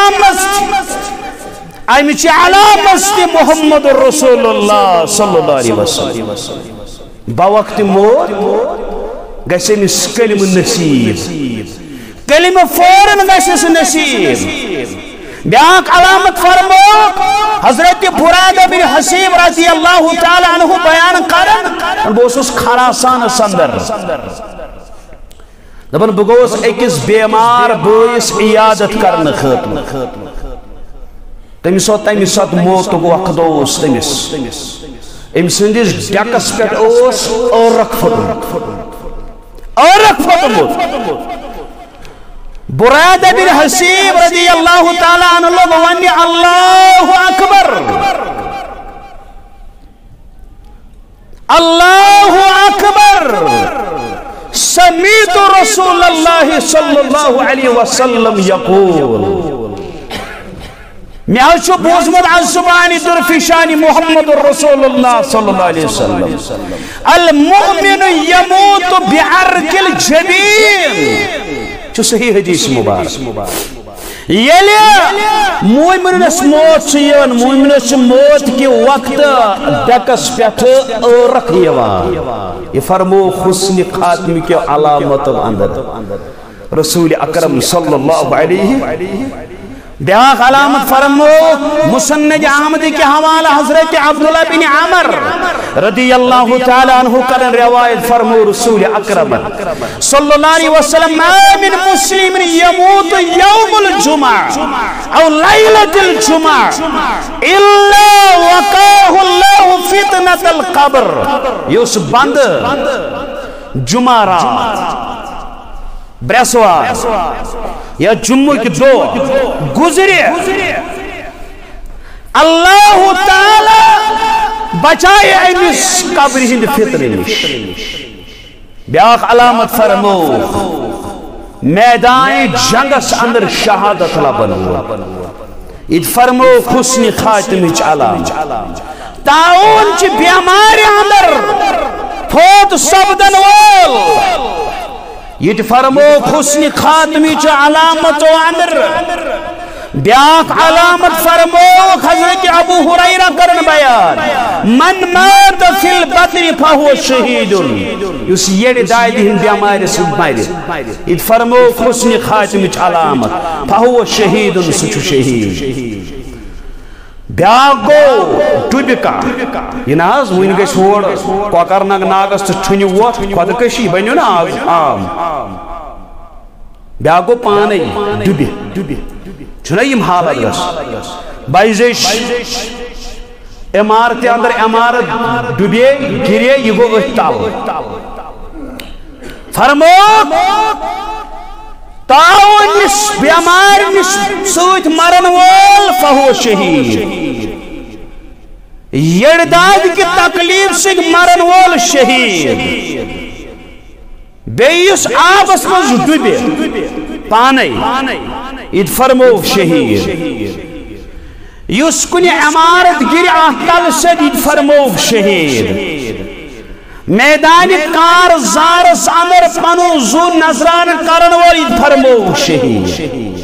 Speaker 2: علامت محمد رسول اللہ صلی اللہ علیہ وسلم بوقت موت گژھِ أمِس کلمہ نصیب کلمہ فوراً گژھٮ۪س نصیب بیاکھ علامت فرموک حضرت برادہ بن حصیب رضی اللہ تعالی عنہ بیان کرن بہ اوسُس خراسانس اندر دپان بہ گوس أکِس بیمار بٲیِس عیادت کرنہٕ خٲطرٕ تمس تمہِ ساتہٕ موتُک وقت اوس تمس أمۍ سٕنٛدِس ڈیکس پٮ۪ٹھ اوس ٲرق پھوٚٹمُت برادہ بن حصیب رضی اللہ تعالی عنہ لوگ ونہِ اللہ اکبر اللہ اکبر سمیعت رسول اللہ صلی اللہ علیہ وسلم یقول میں آج بوزمت از زبانی درفشانی محمد رسول اللہ صلی اللہ علیہ وسلم المؤمن یموت بعرق الجبین چو صحیح حدیث مبارک یلی مومنس موت چیون مومنس موت کی وقت ڈکس پیٹھ ٲرق یوان یہ فرمو حسن خاتم کی علامت اندر رسول اکرم صلی اللہ علیہ بیاکھ علامت فرمو مسند احمدی کے حوالہ حضرت عبداللہ بن عمر رضی اللہ تعالی عنہ کرن روایت فرمو رسول اکرم صلی اللہ علیہ وسلم ما من مسلم یموت یوم الجمعہ او لیلت الجمعہ الا وقاه اللہ فتنة القبر یوس بند جمعہ رات برسوار یا جمعہ کی دو گزرے اللہ تعالی بچائے امس قبر ہند فتنہ نش بیاکھ علامت فرمو میدان جنگس اندر شہادت لبن ات فرمو حسن خاتمچ علامت تعاون چی بیماری اندر فوت سبدن وول یہ فرمو حسن خاتمی چا علامت و اندر بیاکھ علامت فرمو حضرت ابو ہریرہ کرن بیان من مات فی البدر فہو شہید یس یہ دائد ہن بیمار سب مائر یہ فرمو حسن خاتمی چا علامت فہو شہید سچو شہید بیاکھ گو ڈوبکا یہ ناز وین گیس ہوڑ کوکرنگ ناگس تو چھنی ووت خودکشی بنیو نا عام بیاکھ گو پانے ڈوبی چھنا یم حالت گس بائزش امارت اندر امارت ڈوبیے گرے یہ گو اتال فرمو تعاون نش بیمار نش سوت مرن وول فہو شہید یڑداد کی تکلیف سے مرن وول شہید بیس آبس مز ڈوبے پانے ات فرمو شہید یس کن عمارت گر احتل سے ات فرمو شہید میدان کار زارس اندر پنو زو نظران کرن والی فرمو شہید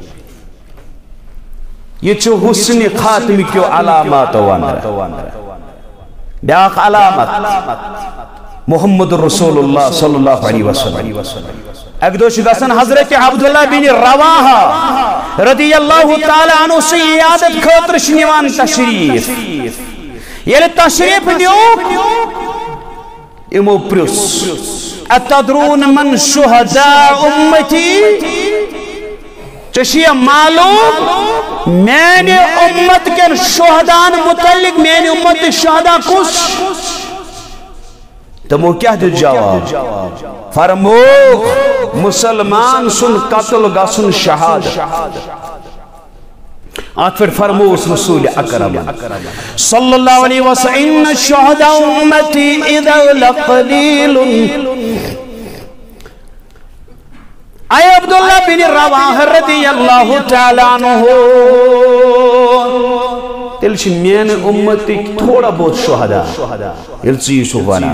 Speaker 2: یہ چھو حسن خاتمی کیو علامات واندر بیاکھ علامت محمد رسول اللہ صلی اللہ علیہ وسلم ایک دو شداسن حضرت عبداللہ بن رواحہ رضی اللہ تعالی عنہ سے عیادت خاطر شنیوان تشریف یہ تشریف نیو امو پرس اتدرون من شہداء امتی چشیہ معلوم میں امت کے شہدان متعلق میں امت شہداء کس تمو کیا دے جواب فرمو مسلمان سن قتل گسن شہادت
Speaker 1: آتفر فرموس رسول اکرم صلی اللہ علیہ وسلم ان الشہداء امتی اذا لقلیل اے عبداللہ بن رواح رضی اللہ تعالیٰ عنہ تلش مین امتی تھوڑا بہت شہداء یلچی شوانا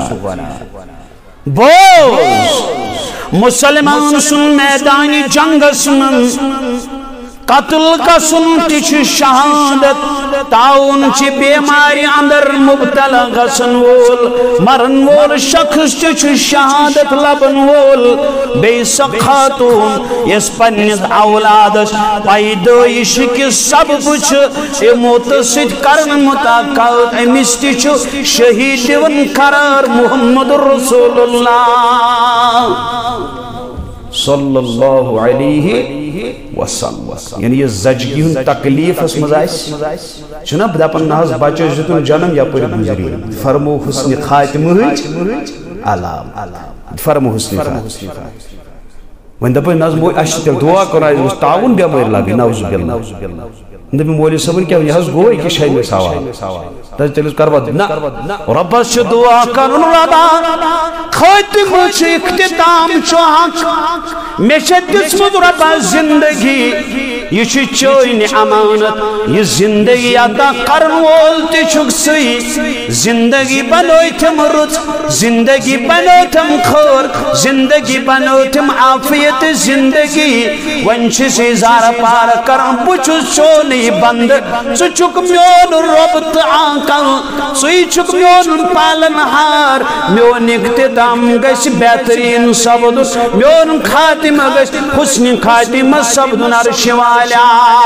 Speaker 1: بوز مسلمان سن میدانی جنگ سن قتل کا سنتش شہادت تعاون چی بیماری اندر مبتلا غسن وول مرن وول شخص چی شہادت لبن وول بے سخاتون اس پنیز اولادش پیدائش کی سب کچھ متصد کرن متاقات امستی چو شہید ون قرار محمد رسول اللہ صلی اللہ علیہ وسلم یعنی یہ زجگی ہن تکلیف اس مزائس چناب داپن ناز بچے جتن جنم یا پوری گزری فرمو حسن خاتمہ علام فرمو حسن خاتمہ وین داپن ناز موئی اشتر دعا کرائی اس تعاون بیا میر لگی ناوز باللہ اندر میں مولی صبر کیا یہ حس گوئی کی شاید میں سوا تاج تلیس کربت نا رب سے دعا کرن ربا خاتم سے اختتام چوہاں میں شدت سمد ربا زندگی یہ چوئن امانت یہ زندگی عطا کرن وولتی چکسی زندگی بنویتم رت زندگی بنویتم خور زندگی بنویتم عافیت زندگی ونچ سے زار پار کرن بچو چونی بند سو چک میون ربط آنکل سوی چک میون پالن ہار میون اقتدام گش بہترین سبد میون خاتم گش حسن خاتم سبد نرش والا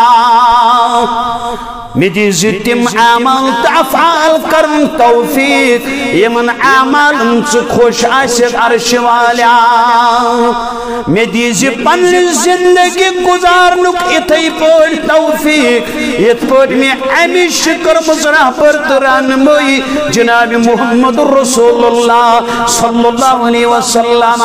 Speaker 1: میدی زتم عمل تفعال کرن توفیق یمن عمل انچ خوش آسد عرش والا میدی زپن زندگی گزارنک اتھائی پوڑ توفیق ات پوڑ میں امی شکر مزرح پر ترانموئی جناب محمد رسول اللہ صلی اللہ علیہ وسلم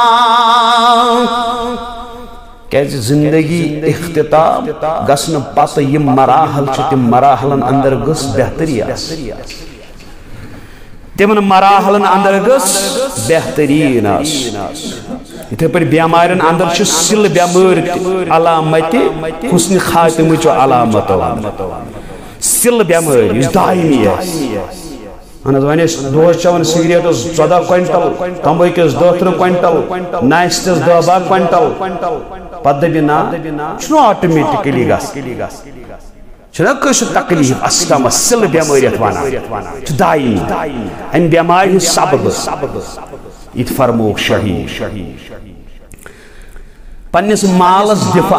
Speaker 1: کیسے زندگی اختتام گسن پاس یہ مراحل چھتے مراحلن اندر گس بہتری آس تمن مراحلن اندر گس بہترین آس اتھے پر بیمارن اندر چھ سل بیمار علامت حسن خاتم چو علامت سل بیمار اس دائمی آس انا زوانیس دوش چون سگریٹ 14 کوئنٹل تمباکس 2 کوئنٹل نائستس 2 کوئنٹل پتہ بنا چھنو آٹومیٹکلی گس چھنا کش تکلیف اسلام سل بیماریت وانا چھ دائمی ان بیماری سبب ات فرموک شہید پنس مالس دفاع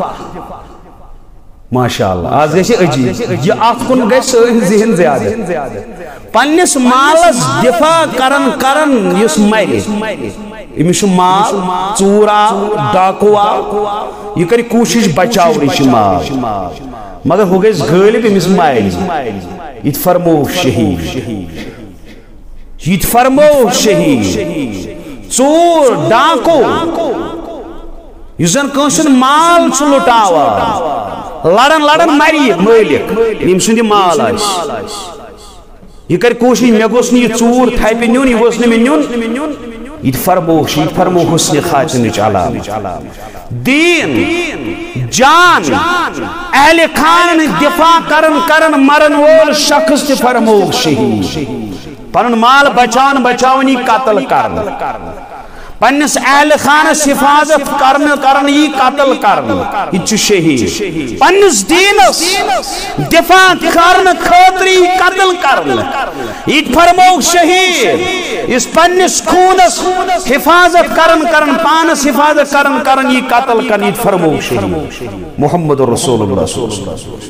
Speaker 1: ماشاءاللہ آج گئی عجیب یہ آت کن گئی سوئی ذہن زیادہ پنس مالس دفاع کرن یس مری امس مال چورا ڈاکوا یہ کر کوشش بچاؤ مال مگر ہو گئی غالب امس مری یہ فرمو شہید یہ فرمو شہید چور ڈاکو یہ زن کنسن مال چھ لٹاوا لڑن مری مالک یم سند مال آس یہ کر کوشش مے گوس نہ یہ چور تھپہ نیون یہ گوس نہ مے نیون یہ فرمو حسن خاتمچ علام دین جان اہل خان دفاع کرن مرن وول شخص تہ فرمو شہید پنن مال بچاونی قتل کرن پنس اہل خانس حفاظت کرن یہ قتل کرن یہ شہید پنس دینس دفاع کرن خاطر یہ قتل کرن یہ فرمو شہید اس پنس خونس حفاظت کرن پانس حفاظت کرن یہ قتل کرن یہ فرمو شہید محمد رسول اللہ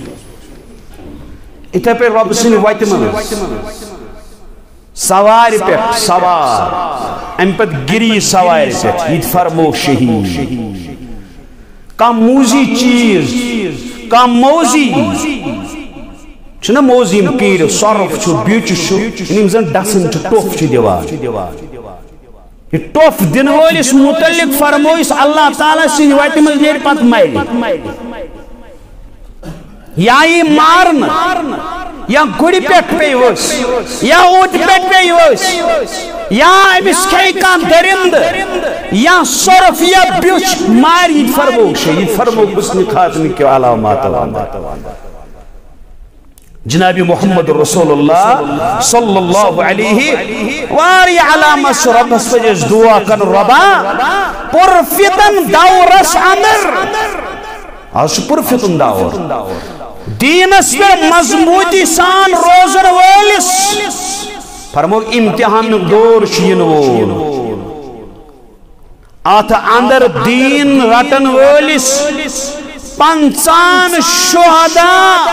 Speaker 1: اتھے پہ رب سن وتم سوار پہ سوار ام پت گری سوار پہ یہ فرمو شہید کم موزی چیز کم موزی چھنا موزی کیر صرف چھو بیچ چھو انہی زن ڈسن چھو ٹوف چھو دیوار یہ ٹوف دن وولس متعلق فرمویس اللہ تعالیٰ سے ویتی مزنیر پت مائلی یا یہ مارن یا گڑی پیٹ پہ وس یا اوٹ پیٹ پہ وس یا امس کھے کان درند یا صرف یا بیوچ ماری فرموش یہ فرمو حسن خاتم کے علامات جناب محمد رسول اللہ صلی اللہ علیہ واری علامت سے رب سجز دعا کر ربا پرفتن دورس اندر آج پرفتن دور دینس پر مضبوطی سان روزن والس فرمو امتحان دور شین وول آت اندر دین رٹن والس 50 شہداء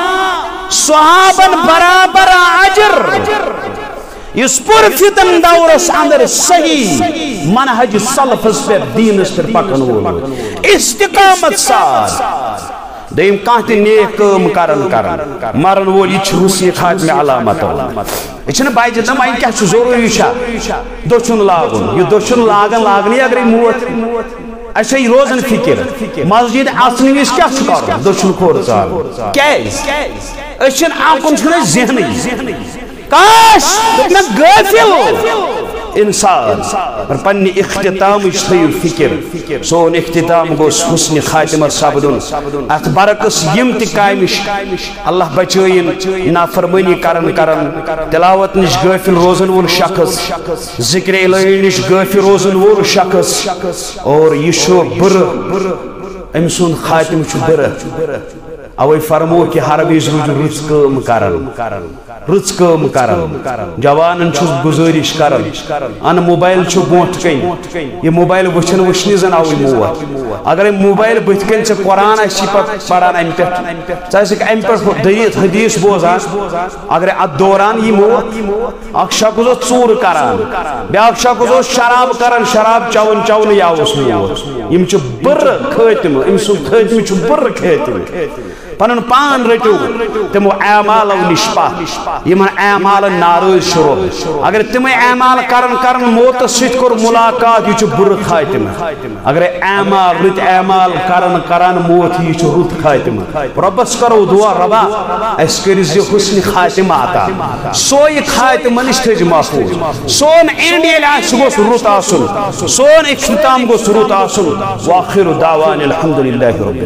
Speaker 1: صحابن برابر اجر اس پرفتن دورس اندر صحیح منہج سلفس پر دینس پر پکن وول استقامت سار دیم کانتی نیک کام کرن مرن وول یہ حسن خاتم علامت یہ بائی جدم این کیا ضروری دچن لاگن یہ دچن لاگنی اگر موت اچھا یہ روزن فکر مسجد اصنی ویس کیا کر دچن کھور ژال کیاز اچھن آکن چھنے ذہنی کاش میں غافل انسان پر پنی اختتام تھیو فکر سون اختتام گوس حسن خاتمہ سپدن ات برعکس یم تہ کامش اللہ بچائن نافرمانی کرن تلاوت نش غافل روزن وول شخص ذکر الہی نش غافل روزن وول شخص اور یہ بر ام سن خاتم بر اوے فرمو کہ ہر وز روزو رچ کام کرن رچ کام کرن جوانن چھس گزارش کرن ان موبائل چھ بونٹ کن یہ موبائل وچھنی زن آوی موت اگر موبائل بت کن چھ قرآن اسی پڑھان ام پہ چاہے ام پہ حدیث بوزان اگر ات دوران یہ موت اخ شخص ژور کران بیاکھ شخص شراب کران شراب چون یاوس موت یم چھ بر خاتم ام سن خاتم چھ بر خاتم پنن پان رٹو تمو اعمال نشپا یمن اعمال ناراض شروع اگر تم اعمال کرن موت ست کور ملاقات یہ بر خاتم اگر اعمال رت اعمال کرن موت یہ رت خاتم ربس کرو دعا ربا اس کرز حسن خاتم عطا سوئی خاتم نش تھج محفوظ سون انڈیا گوس رت آسن سون اختتام گوس رت آسن واخر دعوان الحمدللہ رب